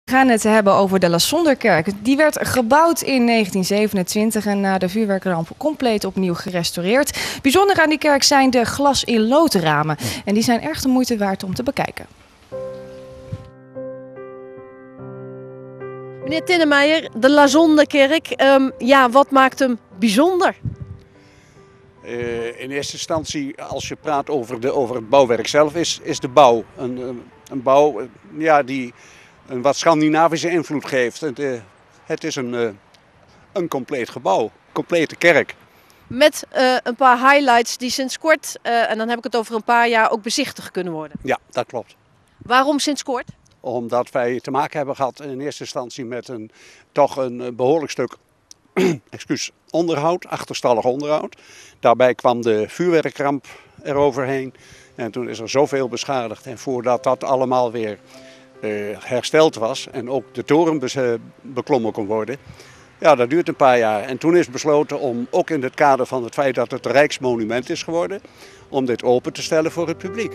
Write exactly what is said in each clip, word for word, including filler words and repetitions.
We gaan het hebben over de La Sonderkerk. Die werd gebouwd in negentien zevenentwintig en na de vuurwerkramp compleet opnieuw gerestaureerd. Bijzonder aan die kerk zijn de glas-in-loodramen. En die zijn erg de moeite waard om te bekijken. Meneer Tinnemeijer, de La Sonderkerk, um, ja, wat maakt hem bijzonder? Uh, in eerste instantie, als je praat over, de, over het bouwwerk zelf, is, is de bouw. Een, een, een bouw ja, die een wat Scandinavische invloed geeft. Het, uh, het is een, uh, een compleet gebouw, complete kerk. Met uh, een paar highlights die sinds kort, uh, en dan heb ik het over een paar jaar, ook bezichtigd kunnen worden. Ja, dat klopt. Waarom sinds kort? Omdat wij te maken hebben gehad in eerste instantie met een, toch een behoorlijk stuk excuus, onderhoud, achterstallig onderhoud. Daarbij kwam de vuurwerkramp eroverheen en toen is er zoveel beschadigd. En voordat dat allemaal weer uh, hersteld was en ook de toren be beklommen kon worden, ja, dat duurt een paar jaar. En toen is besloten om, ook in het kader van het feit dat het een rijksmonument is geworden, om dit open te stellen voor het publiek.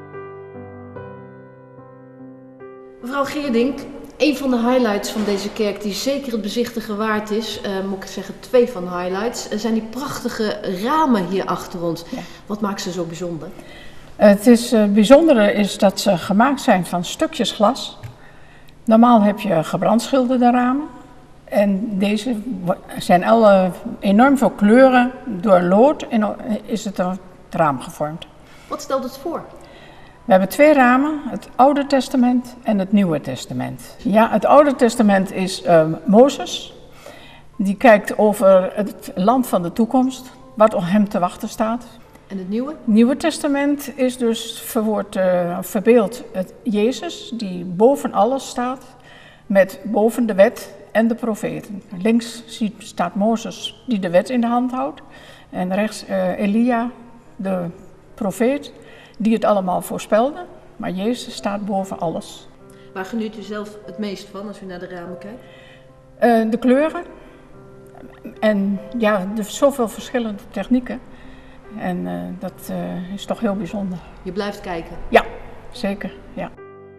Mevrouw Geerdink, een van de highlights van deze kerk die zeker het bezichtigen waard is, uh, moet ik zeggen twee van de highlights, uh, zijn die prachtige ramen hier achter ons. Ja. Wat maakt ze zo bijzonder? Het is, uh, bijzondere is dat ze gemaakt zijn van stukjes glas. Normaal heb je gebrandschilderde ramen. En deze zijn alle enorm veel kleuren doorlood en is het het raam gevormd. Wat stelt het voor? We hebben twee ramen, het Oude Testament en het Nieuwe Testament. Ja, het Oude Testament is uh, Mozes. Die kijkt over het land van de toekomst, wat op hem te wachten staat. En het Nieuwe? Het Nieuwe Testament is dus verwoord, uh, verbeeld het Jezus, die boven alles staat, met boven de wet en de profeten. Links ziet, staat Mozes die de wet in de hand houdt. En rechts uh, Elia, de profeet, die het allemaal voorspelde. Maar Jezus staat boven alles. Waar geniet u zelf het meest van als u naar de ramen kijkt? Uh, de kleuren. En ja, er zijn zoveel verschillende technieken. En uh, dat uh, is toch heel bijzonder. Je blijft kijken? Ja, zeker. Ja.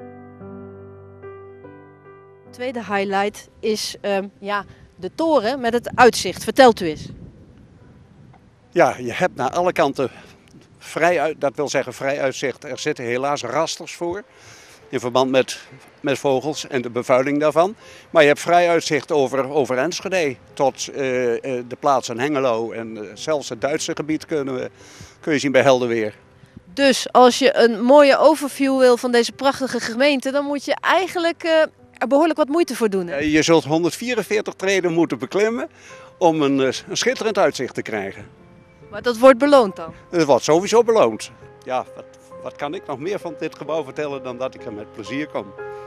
De tweede highlight is um, ja, de toren met het uitzicht. Vertelt u eens. Ja, je hebt naar alle kanten vrij uit, dat wil zeggen vrij uitzicht. Er zitten helaas rasters voor in verband met, met vogels en de bevuiling daarvan. Maar je hebt vrij uitzicht over, over Enschede tot uh, de plaats in Hengelo. En uh, zelfs het Duitse gebied kunnen we, kun je zien bij helder weer. Dus als je een mooie overview wil van deze prachtige gemeente, dan moet je eigenlijk uh, er behoorlijk wat moeite voor doen. Hè? Je zult honderdvierenveertig treden moeten beklimmen om een, een schitterend uitzicht te krijgen. Maar dat wordt beloond dan? Het wordt sowieso beloond. Ja, wat, wat kan ik nog meer van dit gebouw vertellen dan dat ik er met plezier kom.